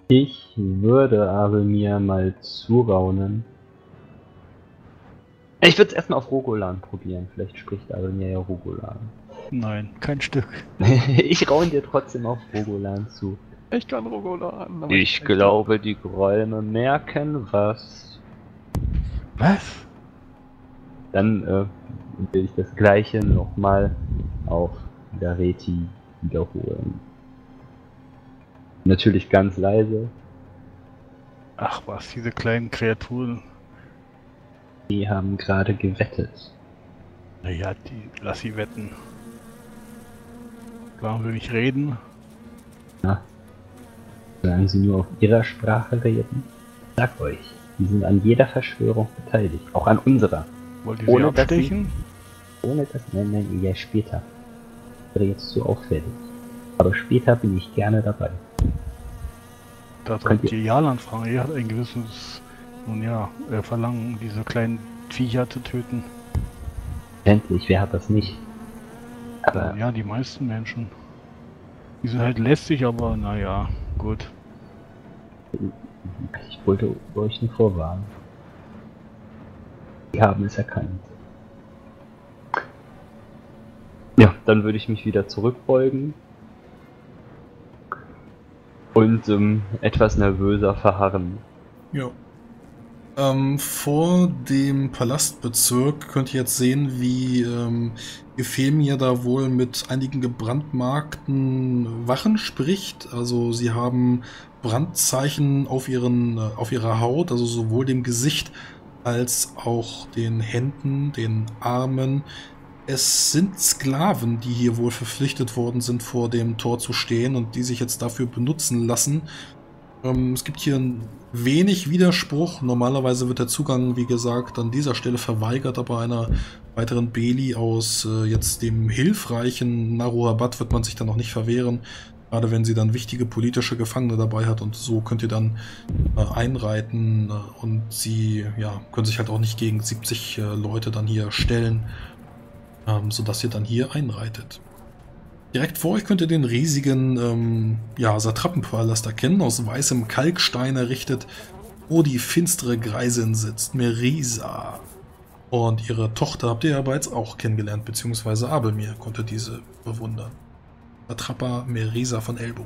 Ich würde aber mir mal zuraunen. Ich würde es erstmal auf Rogolan probieren. Vielleicht spricht aber mir ja Rogolan. Nein, kein Stück. Ich raune dir trotzdem auf Rogolan zu. Ich kann Rogolan. Ich glaube, die Räume merken was. Was? Dann will ich das gleiche nochmal auf Gareti wiederholen. Natürlich ganz leise. Ach was, diese kleinen Kreaturen. Die haben gerade gewettet. Naja, lass sie wetten. Warum will ich reden? Na, solange sie nur auf ihrer Sprache reden. Ich sag euch, die sind an jeder Verschwörung beteiligt. Auch an unserer. Wollt ihr sie abstechen? Ohne das nennen wir ja später. Das wäre jetzt zu auffällig. Aber später bin ich gerne dabei. Da sollt ihr Jalan fragen. Er hat ein gewisses, nun ja, Verlangen, diese kleinen Viecher zu töten. Endlich, wer hat das nicht? Aber ja, die meisten Menschen. Die sind halt lästig, aber naja, gut. Ich wollte euch nur vorwarnen. Die haben es erkannt. Ja, dann würde ich mich wieder zurückbeugen. Und etwas nervöser verharren. Ja. Vor dem Palastbezirk könnt ihr jetzt sehen, wie Euphemia da wohl mit einigen gebrandmarkten Wachen spricht. Also sie haben Brandzeichen auf ihrer Haut, also sowohl dem Gesicht als auch den Händen, den Armen. Es sind Sklaven, die hier wohl verpflichtet worden sind, vor dem Tor zu stehen und die sich jetzt dafür benutzen lassen. Es gibt hier wenig Widerspruch. Normalerweise wird der Zugang, wie gesagt, an dieser Stelle verweigert, aber einer weiteren Beli aus jetzt dem hilfreichen Naruabat wird man sich dann noch nicht verwehren. Gerade wenn sie dann wichtige politische Gefangene dabei hat und so könnt ihr dann einreiten und sie können sich halt auch nicht gegen 70 Leute dann hier stellen, sodass ihr dann hier einreitet. Direkt vor euch könnt ihr den riesigen Satrappenpalast erkennen, aus weißem Kalkstein errichtet, wo die finstere Greisin sitzt, Merisa. Und ihre Tochter habt ihr ja bereits auch kennengelernt, beziehungsweise Abelmir konnte diese bewundern. Satrapa Merisa von Elbogo.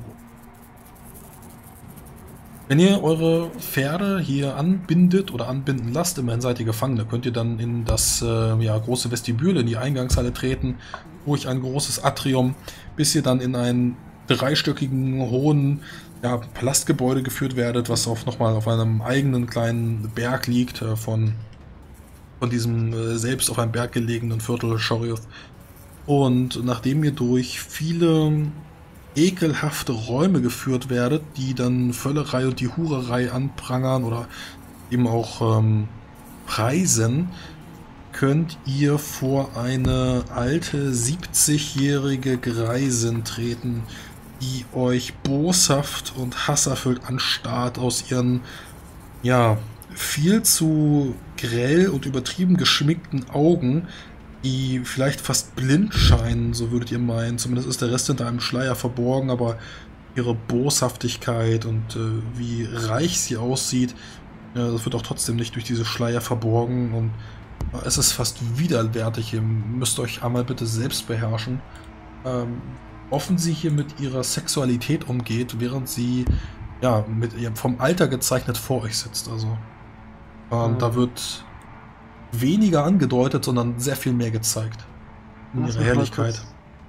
Wenn ihr eure Pferde hier anbindet oder anbinden lasst, immerhin seid ihr Gefangene, könnt ihr dann in das große Vestibül, in die Eingangshalle treten, durch ein großes Atrium, bis ihr dann in einen dreistöckigen, hohen Palastgebäude geführt werdet, was nochmal auf einem eigenen kleinen Berg liegt, von diesem selbst auf einem Berg gelegenen Viertel Shorioth. Und nachdem ihr durch viele ekelhafte Räume geführt werdet, die dann Völlerei und die Hurerei anprangern oder eben auch preisen, könnt ihr vor eine alte 70-jährige Greisin treten, die euch boshaft und hasserfüllt anstarrt aus ihren viel zu grell und übertrieben geschminkten Augen, die vielleicht fast blind scheinen, so würdet ihr meinen. Zumindest ist der Rest hinter einem Schleier verborgen, aber ihre Boshaftigkeit und wie reich sie aussieht, das wird auch trotzdem nicht durch diese Schleier verborgen und es ist fast widerwärtig. Ihr müsst euch einmal bitte selbst beherrschen. Offen sie hier mit ihrer Sexualität umgeht, während sie mit ihrem vom Alter gezeichnet vor euch sitzt. Also da wird weniger angedeutet, sondern sehr viel mehr gezeigt. In ihrer Herrlichkeit.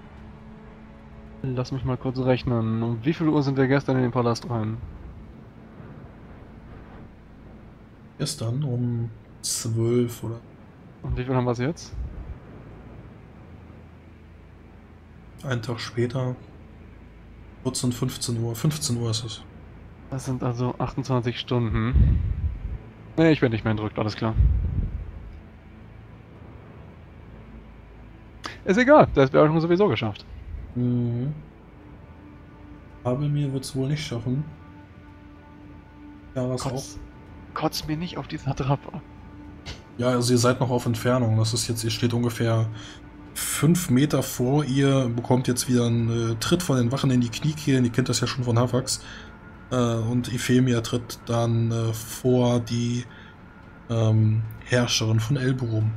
Lass mich mal kurz rechnen. Um wie viel Uhr sind wir gestern in den Palast rein? Gestern um 12 oder... Und wie viel haben wir es jetzt? Einen Tag später. 14, 15 Uhr. 15 Uhr ist es. Das sind also 28 Stunden. Nee, ich bin nicht mehr entrückt, alles klar. Ist egal, das wäre auch sowieso geschafft. Mhm. Aber mir wird es wohl nicht schaffen. Ja, was auch. Kotz mir nicht auf die Satrapa. Ja, also ihr seid noch auf Entfernung. Das ist jetzt, ihr steht ungefähr 5 Meter vor ihr, bekommt jetzt wieder einen Tritt von den Wachen in die Kniekehlen. Ihr kennt das ja schon von Havax. und Euphemia tritt dann vor die Herrscherin von Elburum.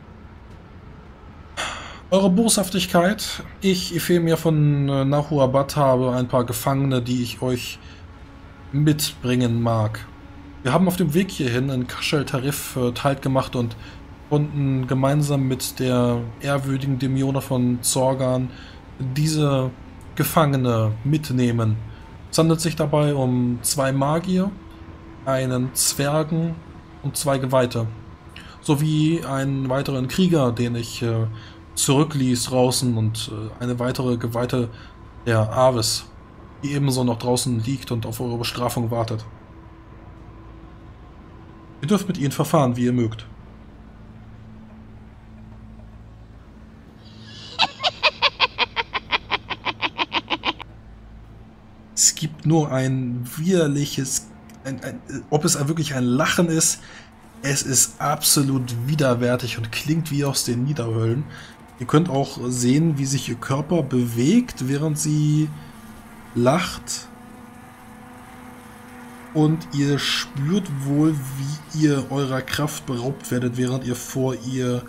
Eure Boshaftigkeit. Ich, Euphemia von Nahuabat, habe ein paar Gefangene, die ich euch mitbringen mag. Wir haben auf dem Weg hierhin einen Kaschel-Tarif teilt gemacht und konnten gemeinsam mit der ehrwürdigen Demione von Zorgan diese Gefangene mitnehmen. Es handelt sich dabei um 2 Magier, einen Zwergen und 2 Geweihte. Sowie einen weiteren Krieger, den ich zurückließ draußen, und eine weitere Geweihte, der Avis, die ebenso noch draußen liegt und auf eure Bestrafung wartet. Ihr dürft mit ihnen verfahren, wie ihr mögt. Es gibt nur ein widerliches, ob es wirklich ein Lachen ist, es ist absolut widerwärtig und klingt wie aus den Niederhöllen. Ihr könnt auch sehen, wie sich ihr Körper bewegt, während sie lacht. Und ihr spürt wohl, wie ihr eurer Kraft beraubt werdet, während ihr vor ihr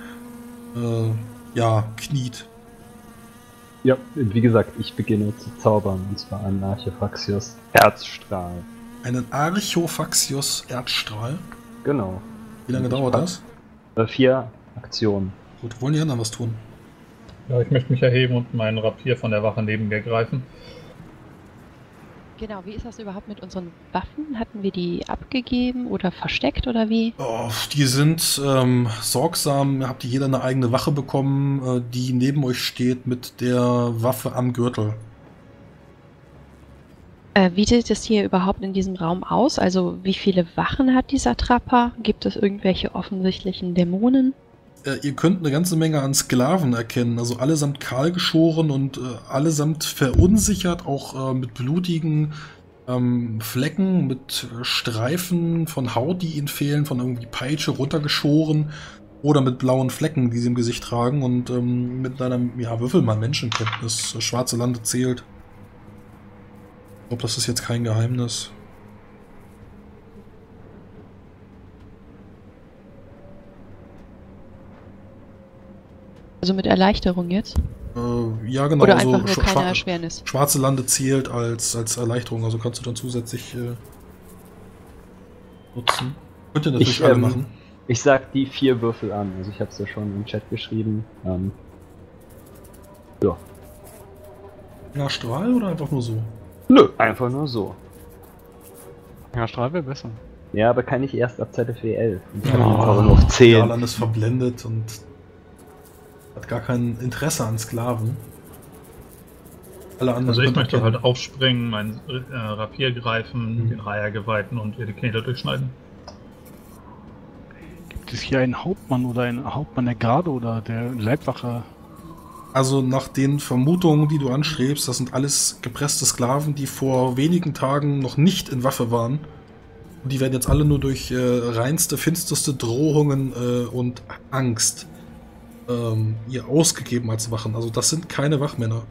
kniet. Ja, wie gesagt, ich beginne zu zaubern, und zwar einen Archiphaxios Erzstrahl. Einen Archiphaxios Erzstrahl? Genau. Wie lange dauert das? 4 Aktionen. Gut, wollen die anderen was tun? Ja, ich möchte mich erheben und meinen Rapier von der Wache neben mir greifen. Genau, wie ist das überhaupt mit unseren Waffen? Hatten wir die abgegeben oder versteckt oder wie? Oh, die sind sorgsam, habt ihr jeder eine eigene Wache bekommen, die neben euch steht mit der Waffe am Gürtel. Wie sieht es hier überhaupt in diesem Raum aus? Also wie viele Wachen hat dieser Trapper? Gibt es irgendwelche offensichtlichen Dämonen? Ihr könnt eine ganze Menge an Sklaven erkennen, also allesamt kahlgeschoren und allesamt verunsichert, auch mit blutigen Flecken, mit Streifen von Haut, die ihnen fehlen, von irgendwie Peitsche runtergeschoren oder mit blauen Flecken, die sie im Gesicht tragen, und mit einem, würfel mal Menschenkenntnis, das schwarze Lande zählt. Ich glaube, das ist jetzt kein Geheimnis. Also mit Erleichterung jetzt? Ja, genau. Oder einfach nur keine Erschwernis? Schwarze Lande zählt als Erleichterung, also kannst du dann zusätzlich nutzen. Könnt ihr natürlich alle machen. Ich sag die 4 Würfel an, also ich hab's ja schon im Chat geschrieben. Ja. Ja, Strahl oder einfach nur so? Nö, einfach nur so. Ja, Strahl wäre besser. Ja, aber kann ich erst ab ZFW 11. Und ich habe einfach nur 10. Jalan ist verblendet und hat gar kein Interesse an Sklaven. Alle anderen. Also ich möchte halt aufspringen, mein Rapier greifen, den Reiher geweihten und ihr die Knete durchschneiden. Gibt es hier einen Hauptmann oder einen Hauptmann der Garde oder der Leibwache? Also nach den Vermutungen, die du anstrebst, das sind alles gepresste Sklaven, die vor wenigen Tagen noch nicht in Waffe waren. Und die werden jetzt alle nur durch reinste, finsterste Drohungen und Angst ihr ausgegeben als Wachen. Also das sind keine Wachmänner.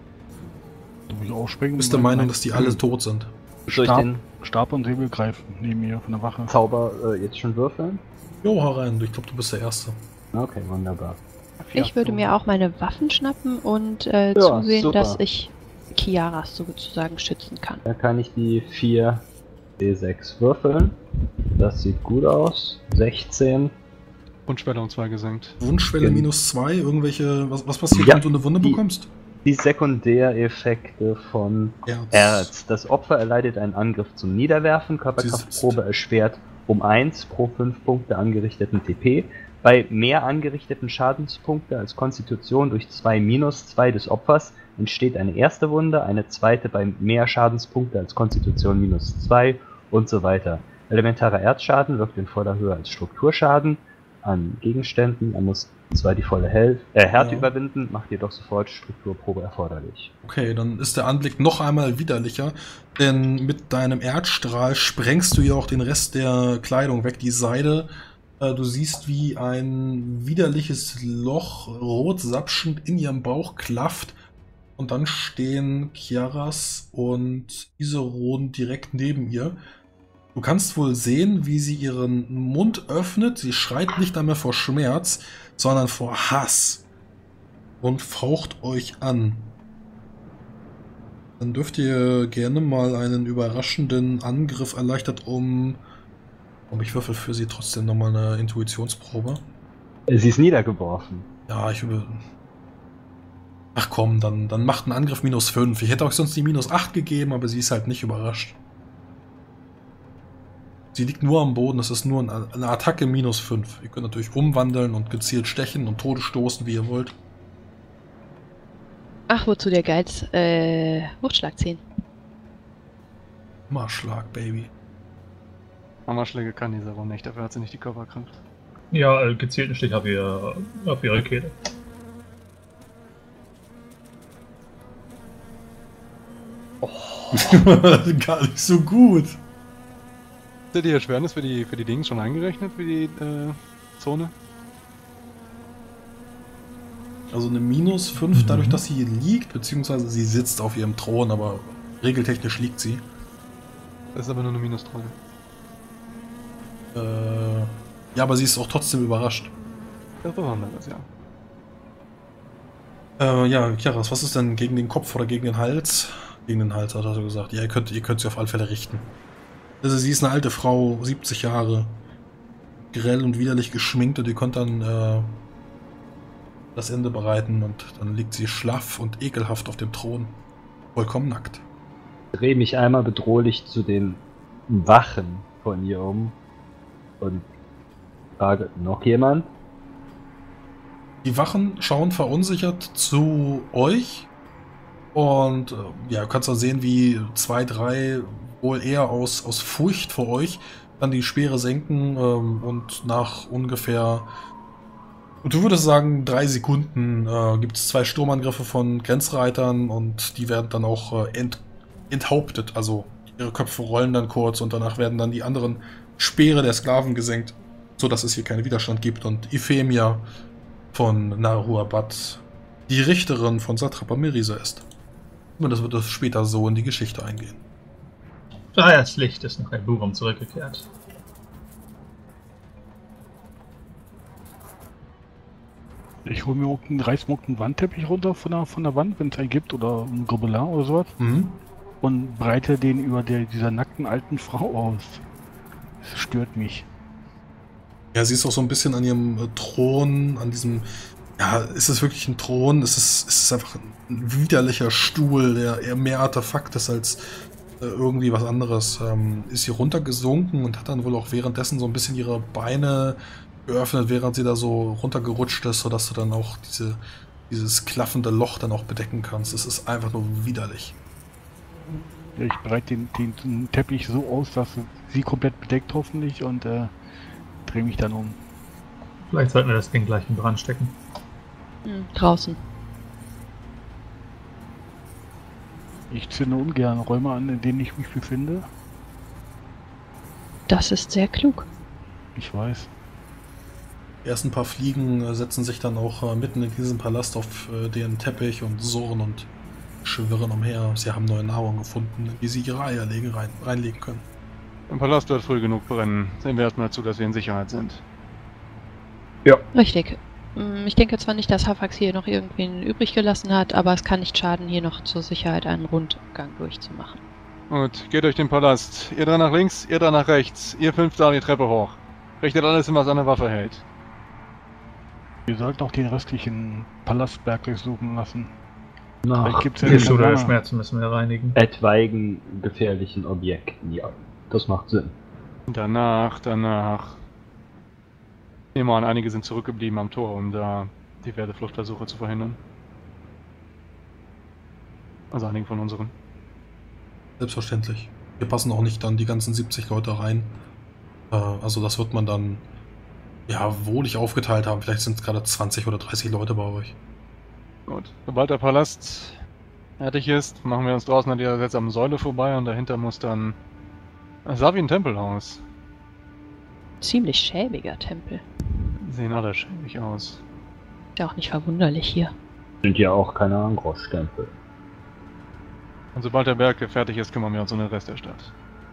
Du bist der Meinung, dass die alle tot sind? Stab und Säbel greifen neben mir von der Wache. Zauber jetzt schon würfeln? Jo, hau rein. Ich glaube, du bist der Erste. Okay, wunderbar. Ich würde mir auch meine Waffen schnappen und zusehen, super, dass ich Kiaras sozusagen schützen kann. Da kann ich die 4 D6 würfeln. Das sieht gut aus. 16. Wunschschwelle um 2 gesenkt. Wunschschwelle -2, irgendwelche. Was passiert, wenn du eine Wunde bekommst? Die Sekundäreffekte von Erz. Das Opfer erleidet einen Angriff zum Niederwerfen. Körperkraftprobe erschwert um 1 pro 5 Punkte angerichteten TP. Bei mehr angerichteten Schadenspunkte als Konstitution durch 2 - 2 des Opfers entsteht eine erste Wunde, eine zweite bei mehr Schadenspunkte als Konstitution -2 und so weiter. Elementarer Erzschaden wirkt in voller Höhe als Strukturschaden an Gegenständen. Er muss zwar die volle Härte überwinden, macht jedoch sofort Strukturprobe erforderlich. Okay, dann ist der Anblick noch einmal widerlicher, denn mit deinem Erzstrahl sprengst du ja auch den Rest der Kleidung weg, die Seide. Du siehst, wie ein widerliches Loch rot sapschend in ihrem Bauch klafft Und dann stehen Kiaras und Iseron direkt neben ihr. Du kannst wohl sehen, wie sie ihren Mund öffnet. Sie schreit nicht einmal vor Schmerz, sondern vor Hass. Und faucht euch an. Dann dürft ihr gerne mal einen überraschenden Angriff erleichtert um... Und ich würfel für sie trotzdem nochmal eine Intuitionsprobe. Sie ist niedergeworfen. Ja, ich will... Ach komm, dann macht einen Angriff -5. Ich hätte euch sonst die -8 gegeben, aber sie ist halt nicht überrascht. Sie liegt nur am Boden, das ist nur eine Attacke -5. Ihr könnt natürlich umwandeln und gezielt stechen und Tode stoßen, wie ihr wollt. Ach, wozu der Geiz? Wuchtschlag 10. Marschlag, Baby. Hammerschläge kann dieser Runde nicht, dafür hat sie nicht die Körperkraft. Ja, gezielten Stich auf ihre Kehle. Gar nicht so gut. Ist die Erschwernis für die Dings schon eingerechnet, für die Zone? Also eine -5, dadurch, dass sie liegt, beziehungsweise sie sitzt auf ihrem Thron, aber regeltechnisch liegt sie. Das ist aber nur eine -3. Ja, aber sie ist auch trotzdem überrascht. Das ist was anderes, ja. Ja, Kiaras, was ist denn gegen den Kopf oder gegen den Hals? Gegen den Hals, hat er so gesagt. Ja, ihr könnt sie auf alle Fälle richten. Also sie ist eine alte Frau, 70 Jahre. Grell und widerlich geschminkt und ihr könnt dann das Ende bereiten und dann liegt sie schlaff und ekelhaft auf dem Thron. Vollkommen nackt. Ich drehe mich einmal bedrohlich zu den Wachen von ihr um und frage, noch jemand? Die Wachen schauen verunsichert zu euch und ja, du kannst dann sehen, wie 2, 3 wohl eher aus Furcht vor euch dann die Speere senken und nach ungefähr, du würdest sagen, 3 Sekunden gibt es 2 Sturmangriffe von Grenzreitern und die werden dann auch enthauptet, also ihre Köpfe rollen dann kurz und danach werden dann die anderen Speere der Sklaven gesenkt, sodass es hier keinen Widerstand gibt und Euphemia von Naruabad die Richterin von Satrapa Mirisa ist. Und das wird später so in die Geschichte eingehen. Das Licht ist nach Elburum zurückgekehrt. Ich hole mir reiß mir einen Wandteppich runter von der Wand, wenn es einen gibt, oder ein Gobelin oder sowas. Mhm. Und breite den über dieser nackten alten Frau aus. Das stört mich. Ja, sie ist auch so ein bisschen an ihrem Thron, an diesem, ja, ist es wirklich ein Thron? Ist es einfach ein widerlicher Stuhl, der eher mehr Artefakt ist als irgendwie was anderes. Ist sie runtergesunken und hat dann wohl auch währenddessen so ein bisschen ihre Beine geöffnet, während sie da so runtergerutscht ist, sodass du dann auch dieses klaffende Loch dann auch bedecken kannst. Es ist einfach nur widerlich. Ja, ich breite den Teppich so aus, dass sie komplett bedeckt hoffentlich und drehe mich dann um. Vielleicht sollten wir das Ding gleich in Brand stecken. Draußen. Ich zünde ungern Räume an, in denen ich mich befinde. Das ist sehr klug. Ich weiß. Die ersten paar Fliegen setzen sich dann auch mitten in diesem Palast auf den Teppich und surren und schwirren umher. Sie haben neue Nahrung gefunden, in die sie ihre Eier reinlegen können. Im Palast wird früh genug brennen. Sehen wir erstmal zu, dass wir in Sicherheit sind. Ja. Richtig. Ich denke zwar nicht, dass Hafax hier noch irgendwen übrig gelassen hat, aber es kann nicht schaden, hier noch zur Sicherheit einen Rundgang durchzumachen. Gut, geht durch den Palast. Ihr 3 nach links, ihr 3 nach rechts. Ihr 5 da die Treppe hoch. Richtet alles hin, was an der Waffe hält. Wir sollten auch den restlichen Palastberg durchsuchen lassen. Nach Gibt's ja Ist oder Schmerzen müssen wir reinigen. etwaigen gefährlichen Objekten, ja. Das macht Sinn. Danach. Ich nehme an, einige sind zurückgeblieben am Tor, um da diverse Fluchtversuche zu verhindern. Also einige von unseren. Selbstverständlich. Wir passen auch nicht dann die ganzen 70 Leute rein. Also das wird man dann ja wohlig aufgeteilt haben. Vielleicht sind es gerade 20 oder 30 Leute bei euch. Gut. Sobald der Palast fertig ist, machen wir uns draußen an dieser seltsamen Säule vorbei und dahinter muss dann Savin Tempelhaus. Ziemlich schäbiger Tempel. Sehen alle schäbig aus. Ist ja auch nicht verwunderlich hier. Sind ja auch keine Angros-Stempel. Und sobald der Berg fertig ist, kümmern wir uns um den Rest der Stadt.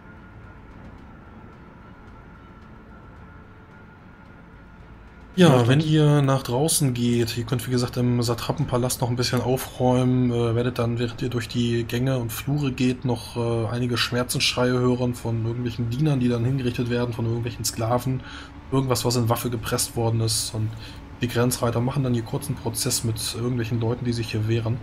Ja, wenn ihr nach draußen geht, ihr könnt wie gesagt im Satrapenpalast noch ein bisschen aufräumen, werdet dann, während ihr durch die Gänge und Flure geht, noch einige Schmerzensschreie hören von irgendwelchen Dienern, die dann hingerichtet werden, von irgendwelchen Sklaven, irgendwas, was in Waffe gepresst worden ist, und die Grenzreiter machen dann hier kurzen Prozess mit irgendwelchen Leuten, die sich hier wehren.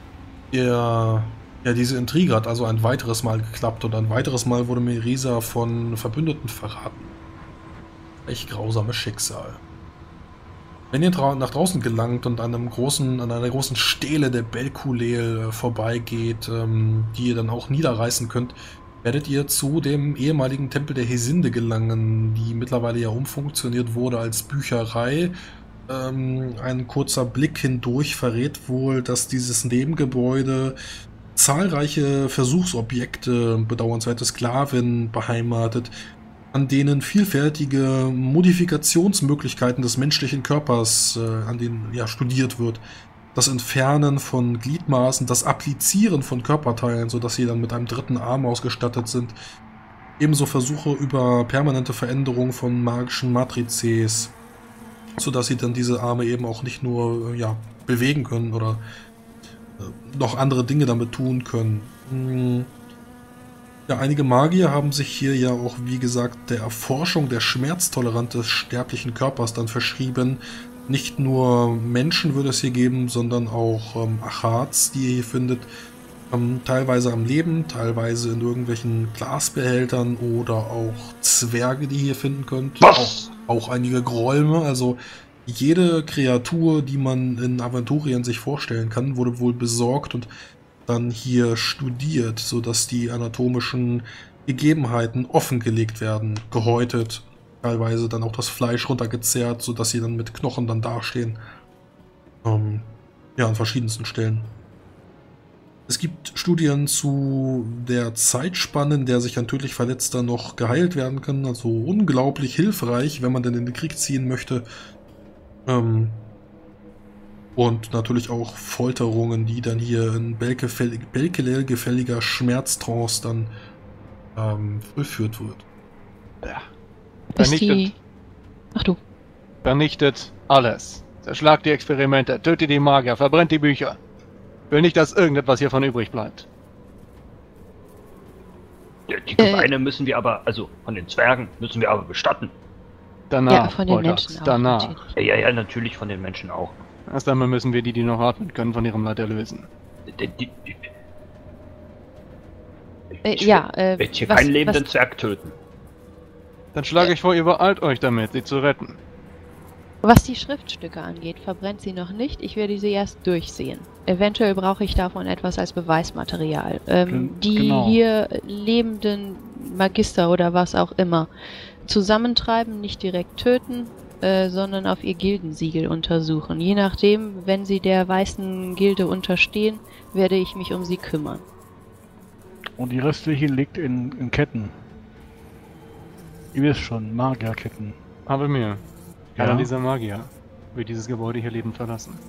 Ja, diese Intrige hat also ein weiteres Mal geklappt und ein weiteres Mal wurde Merisa von Verbündeten verraten. Echt grausames Schicksal. Wenn ihr nach draußen gelangt und an einer großen Stele der Belkuleel vorbeigeht, die ihr dann auch niederreißen könnt, werdet ihr zu dem ehemaligen Tempel der Hesinde gelangen, die mittlerweile ja umfunktioniert wurde als Bücherei. Ein kurzer Blick hindurch verrät wohl, dass dieses Nebengebäude zahlreiche Versuchsobjekte, bedauernswerte Sklaven beheimatet, an denen vielfältige Modifikationsmöglichkeiten des menschlichen Körpers an denen studiert wird. Das Entfernen von Gliedmaßen, das Applizieren von Körperteilen, sodass sie dann mit einem dritten Arm ausgestattet sind. Ebenso Versuche über permanente Veränderung von magischen Matrizes, sodass sie dann diese Arme eben auch nicht nur bewegen können oder noch andere Dinge damit tun können. Ja, einige Magier haben sich hier ja auch, wie gesagt, der Erforschung der Schmerztoleranz des sterblichen Körpers dann verschrieben. Nicht nur Menschen würde es hier geben, sondern auch Achats, die ihr hier findet. Teilweise am Leben, teilweise in irgendwelchen Glasbehältern oder auch Zwerge, die ihr hier finden könnt. Auch einige Grolme, also jede Kreatur, die man in Aventurien sich vorstellen kann, wurde wohl besorgt und dann hier studiert, sodass die anatomischen Gegebenheiten offengelegt werden, gehäutet, teilweise dann auch das Fleisch runtergezerrt, sodass sie dann mit Knochen dann dastehen. An verschiedensten Stellen. Es gibt Studien zu der Zeitspanne, in der sich ein tödlich Verletzter noch geheilt werden kann, also unglaublich hilfreich, wenn man denn in den Krieg ziehen möchte. Und natürlich auch Folterungen, die dann hier in Belkelel gefälliger Schmerztrance dann vollführt wird. Ja. Vernichtet alles. Zerschlagt die Experimente, tötet die Magier, verbrennt die Bücher. Will nicht, dass irgendetwas hiervon übrig bleibt. Die Gebeine müssen wir aber, also von den Zwergen, müssen wir aber bestatten. Danach, ja, von den Menschen auch. Danach. Ja, natürlich von den Menschen auch. Erst einmal müssen wir die noch atmen können, von ihrem Leid erlösen. Ich will hier keinen lebenden Zwerg töten. Dann schlage ich vor, ihr beeilt euch damit, sie zu retten. Was die Schriftstücke angeht, verbrennt sie noch nicht. Ich werde sie erst durchsehen. Eventuell brauche ich davon etwas als Beweismaterial. Hier lebenden Magister oder was auch immer zusammentreiben, nicht direkt töten, sondern auf ihr Gildensiegel untersuchen. Je nachdem, wenn sie der weißen Gilde unterstehen, werde ich mich um sie kümmern. Und die restlichen liegt in Ketten. Ihr wisst schon, Magierketten. Aber mir. Keiner dieser Magier wird dieses Gebäude hier lebend verlassen.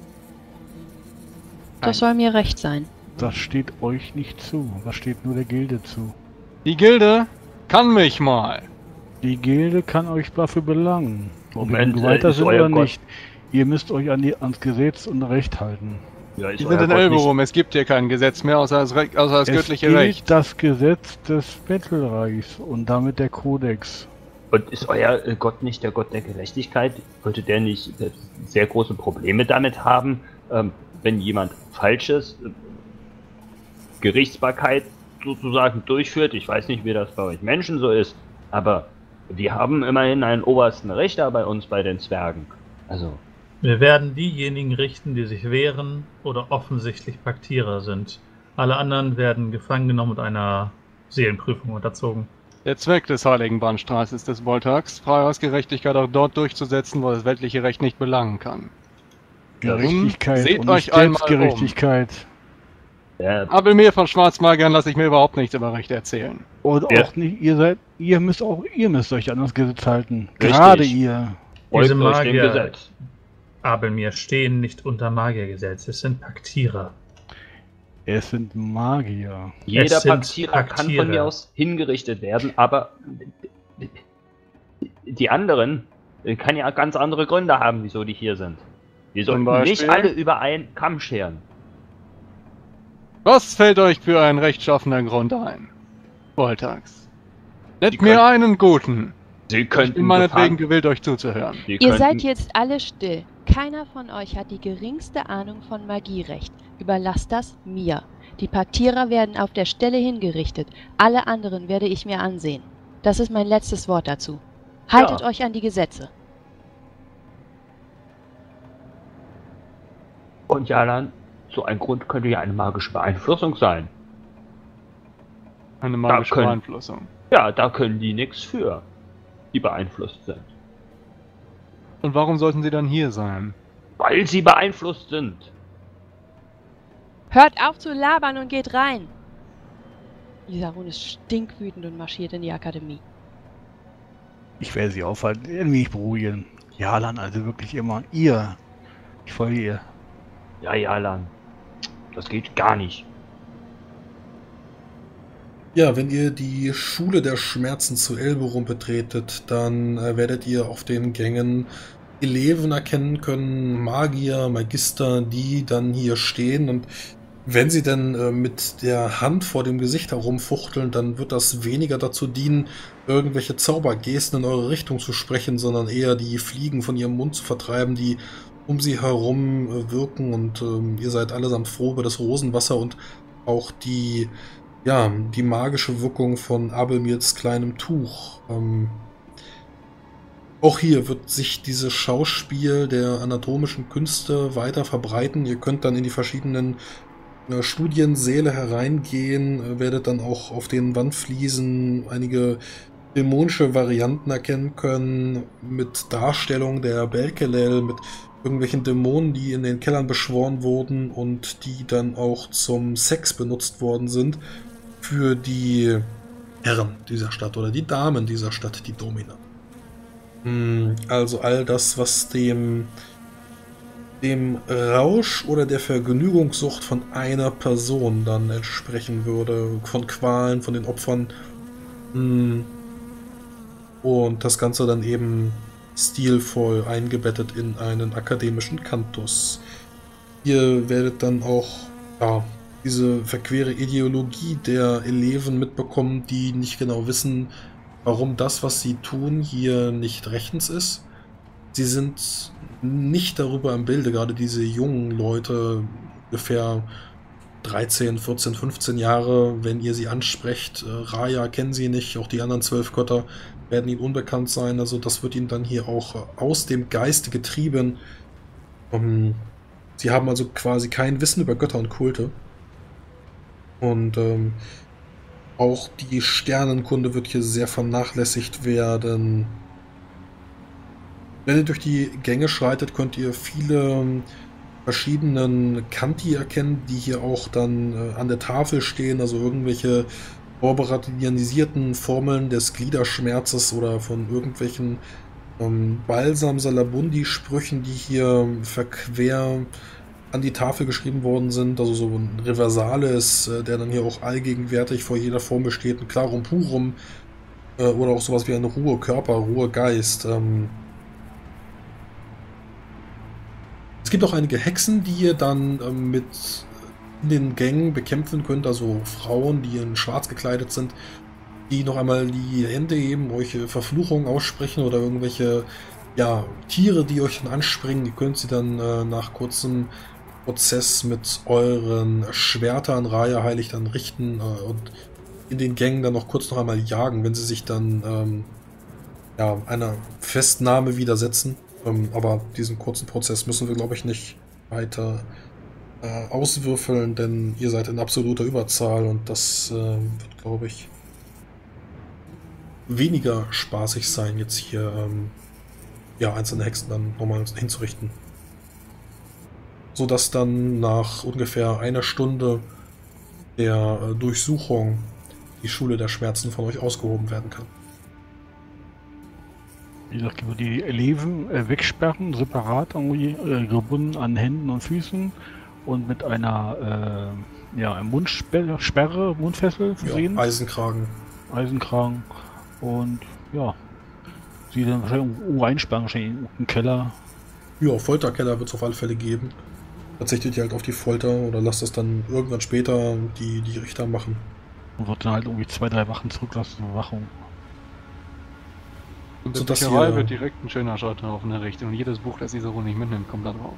Das soll mir recht sein. Das steht euch nicht zu. Das steht nur der Gilde zu. Die Gilde kann mich mal. Die Gilde kann euch dafür belangen. Ob ihr weiter sind oder nicht. Ihr müsst euch ans Gesetz und Recht halten. Ja, wir sind in Elberum. Es gibt hier kein Gesetz mehr, außer das göttliche Recht. Es gilt das Gesetz des Bettelreichs und damit der Kodex. Und ist euer Gott nicht der Gott der Gerechtigkeit? Könnte der nicht sehr große Probleme damit haben, wenn jemand Falsches, Gerichtsbarkeit sozusagen durchführt? Ich weiß nicht, wie das bei euch Menschen so ist, aber wir haben immerhin einen obersten Richter bei uns, bei den Zwergen. Also. Wir werden diejenigen richten, die sich wehren oder offensichtlich Paktierer sind. Alle anderen werden gefangen genommen und einer Seelenprüfung unterzogen. Der Zweck des Heiligen Bahnstrahls ist des Voltax, Freiheitsgerechtigkeit auch dort durchzusetzen, wo das weltliche Recht nicht belangen kann. Gerechtigkeit seht und euch Selbstgerechtigkeit. Aber mir von Schwarzmagiern lasse ich mir überhaupt nichts über Recht erzählen. Und auch nicht, ihr müsst euch an das Gesetz halten. Richtig. Gerade ihr. Diese Magier, aber mir stehen nicht unter Magiergesetz, es sind Paktierer. Es sind Magier. Jeder Paktierer kann von mir aus hingerichtet werden, aber die anderen kann ja ganz andere Gründe haben, wieso die hier sind. Wir sollten nicht alle über einen Kamm scheren. Was fällt euch für einen rechtschaffenen Grund ein, Voltax? Nennt mir einen guten. Sie könnten ich bin meinetwegen gewillt, euch zuzuhören. Ihr seid jetzt alle still. Keiner von euch hat die geringste Ahnung von Magierecht. Überlasst das mir. Die Paktierer werden auf der Stelle hingerichtet. Alle anderen werde ich mir ansehen. Das ist mein letztes Wort dazu. Haltet euch an die Gesetze. Und Jalan, so ein Grund könnte ja eine magische Beeinflussung sein. Eine magische Beeinflussung? Ja, da können die nichts für, die beeinflusst sind. Und warum sollten sie dann hier sein? Weil sie beeinflusst sind. Hört auf zu labern und geht rein! Isarun ist stinkwütend und marschiert in die Akademie. Ich werde sie aufhalten, irgendwie beruhigen. Jalan, also wirklich immer ihr. Ich folge ihr. Ja, Jalan. Das geht gar nicht. Ja, wenn ihr die Schule der Schmerzen zu Elberum betretet, dann werdet ihr auf den Gängen Eleven erkennen können, Magier, Magister, die dann hier stehen, und wenn sie dann mit der Hand vor dem Gesicht herumfuchteln, dann wird das weniger dazu dienen, irgendwelche Zaubergesten in eure Richtung zu sprechen, sondern eher die Fliegen von ihrem Mund zu vertreiben, die um sie herum wirken, und ihr seid allesamt froh über das Rosenwasser und auch die magische Wirkung von Abelmirs kleinem Tuch. Auch hier wird sich dieses Schauspiel der anatomischen Künste weiter verbreiten. Ihr könnt dann in die verschiedenen Studiensäle hereingehen, werdet dann auch auf den Wandfliesen einige dämonische Varianten erkennen können, mit Darstellung der Belkelel, mit irgendwelchen Dämonen, die in den Kellern beschworen wurden und die dann auch zum Sex benutzt worden sind für die Herren dieser Stadt oder die Damen dieser Stadt, die Domina. Also all das, was dem Rausch oder der Vergnügungssucht von einer Person dann entsprechen würde, von Qualen, von den Opfern. Und das Ganze dann eben stilvoll eingebettet in einen akademischen Kantus. Ihr werdet dann auch diese verquere Ideologie der Eleven mitbekommen, die nicht genau wissen, warum das, was sie tun, hier nicht rechtens ist. Sie sind nicht darüber im Bilde, gerade diese jungen Leute, ungefähr 13, 14, 15 Jahre, wenn ihr sie ansprecht. Raya kennen sie nicht, auch die anderen 12 Götter werden ihnen unbekannt sein, also das wird ihnen dann hier auch aus dem Geiste getrieben. Sie haben also quasi kein Wissen über Götter und Kulte. Und auch die Sternenkunde wird hier sehr vernachlässigt werden. Wenn ihr durch die Gänge schreitet, könnt ihr viele verschiedenen Kanti erkennen, die hier auch dann an der Tafel stehen, also irgendwelche vorbereiteten Formeln des Gliederschmerzes oder von irgendwelchen Balsam-Salabundi-Sprüchen, die hier verquer an die Tafel geschrieben worden sind, also so ein Reversales, der dann hier auch allgegenwärtig vor jeder Formel steht, ein Clarum Purum oder auch sowas wie eine Ruhe Körper, Ruhe Geist. Es gibt auch einige Hexen, die ihr dann mit in den Gängen bekämpfen könnt, also Frauen, die in schwarz gekleidet sind, die noch einmal die Hände heben, euch Verfluchungen aussprechen oder irgendwelche Tiere, die euch dann anspringen. Ihr könnt sie dann nach kurzem Prozess mit euren Schwertern Raya heilig dann richten und in den Gängen dann noch kurz noch einmal jagen, wenn sie sich dann einer Festnahme widersetzen. Aber diesen kurzen Prozess müssen wir, glaube ich, nicht weiter auswürfeln, denn ihr seid in absoluter Überzahl und das wird, glaube ich, weniger spaßig sein, jetzt hier einzelne Hexen dann nochmal hinzurichten. Sodass dann nach ungefähr einer Stunde der Durchsuchung die Schule der Schmerzen von euch ausgehoben werden kann. Wie gesagt, die Eleven wegsperren, separat irgendwie, gebunden an Händen und Füßen und mit einer Mundfessel versehen. Ja, Eisenkragen. Und ja, sie dann wahrscheinlich irgendwo einsperren, wahrscheinlich im Keller. Ja, Folterkeller wird es auf alle Fälle geben. Verzichtet ihr halt auf die Folter oder lasst das dann irgendwann später die Richter machen. Und wird dann halt irgendwie 2-3 Wachen zurücklassen zur Überwachung. Und der Bücherei wird direkt ein schöner Scheiterhaufen errichtet und jedes Buch, das Isaro nicht mitnimmt, kommt da drauf.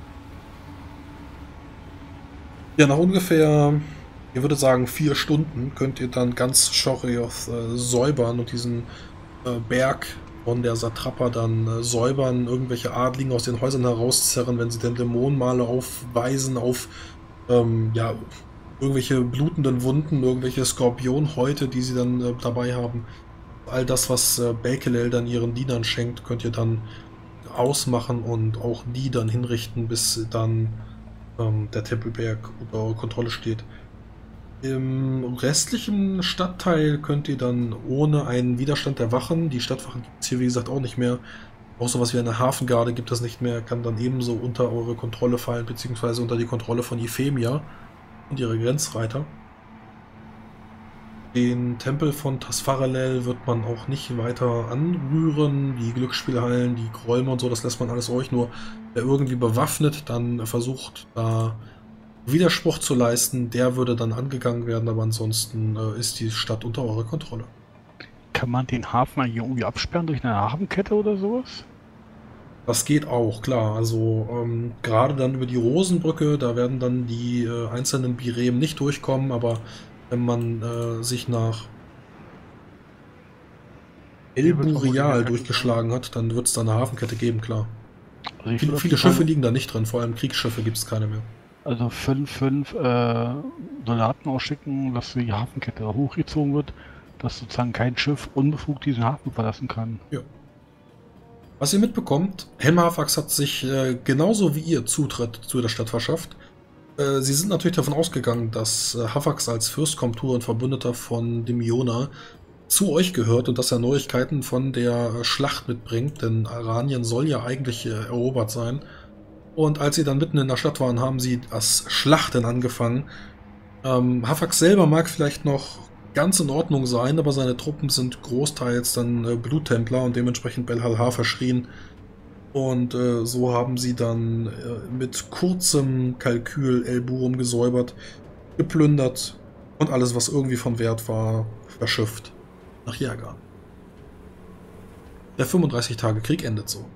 Ja, nach ungefähr, ich würde sagen 4 Stunden könnt ihr dann ganz Chorioth säubern und diesen Berg von der Satrapa dann säubern, irgendwelche Adligen aus den Häusern herauszerren, wenn sie denn Dämonenmale aufweisen auf irgendwelche blutenden Wunden, irgendwelche Skorpionhäute, die sie dann dabei haben. All das, was Belkelel dann ihren Dienern schenkt, könnt ihr dann ausmachen und auch die dann hinrichten, bis dann der Tempelberg unter eurer Kontrolle steht. Im restlichen Stadtteil könnt ihr dann ohne einen Widerstand der Wachen, die Stadtwachen gibt es hier wie gesagt auch nicht mehr, auch sowas wie eine Hafengarde gibt es nicht mehr, kann dann ebenso unter eure Kontrolle fallen, beziehungsweise unter die Kontrolle von Euphemia und ihre Grenzreiter. Den Tempel von Tasfarelel wird man auch nicht weiter anrühren, die Glücksspielhallen, die Gräume und so, das lässt man alles euch, nur wer irgendwie bewaffnet dann versucht, da Widerspruch zu leisten, der würde dann angegangen werden, aber ansonsten ist die Stadt unter eurer Kontrolle. Kann man den Hafen eigentlich irgendwie absperren durch eine Hafenkette oder sowas? Das geht auch, klar. Also gerade dann über die Rosenbrücke, da werden dann die einzelnen Biremen nicht durchkommen, aber wenn man sich nach El Burial durchgeschlagen hat, dann wird es da eine Hafenkette geben, klar. Also viele Schiffe liegen da nicht drin, vor allem Kriegsschiffe gibt es keine mehr. Also 5 Soldaten ausschicken, dass die Hafenkette hochgezogen wird, dass sozusagen kein Schiff unbefugt diesen Hafen verlassen kann. Ja. Was ihr mitbekommt, Helm Hafax hat sich genauso wie ihr Zutritt zu der Stadt verschafft. Sie sind natürlich davon ausgegangen, dass Hafax als Fürstkomtur und Verbündeter von Demiona zu euch gehört und dass er Neuigkeiten von der Schlacht mitbringt, denn Aranien soll ja eigentlich erobert sein. Und als sie dann mitten in der Stadt waren, haben sie das Schlachten angefangen. Hafax selber mag vielleicht noch ganz in Ordnung sein, aber seine Truppen sind großteils dann Bluttempler und dementsprechend Belhalha verschrien. Und so haben sie dann mit kurzem Kalkül El Burum gesäubert, geplündert und alles, was irgendwie von Wert war, verschifft nach Jergan. Der 35-Tage-Krieg endet so.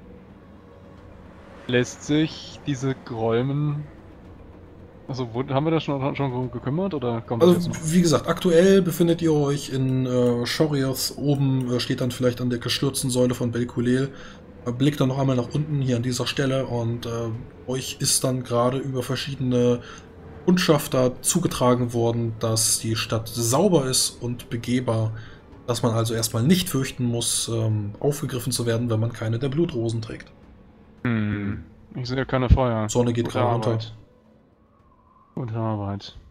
Lässt sich diese Gräumen... Also haben wir das schon gekümmert oder kommt das jetzt noch? Wie gesagt, aktuell befindet ihr euch in Chorioth. Oben steht dann vielleicht an der gestürzten Säule von Belkulel. Blickt dann noch einmal nach unten hier an dieser Stelle und euch ist dann gerade über verschiedene Kundschafter zugetragen worden, dass die Stadt sauber ist und begehbar, dass man also erstmal nicht fürchten muss, aufgegriffen zu werden, wenn man keine der Blutrosen trägt. Ich sehe keine Feuer. Sonne geht gerade runter. Gute Arbeit.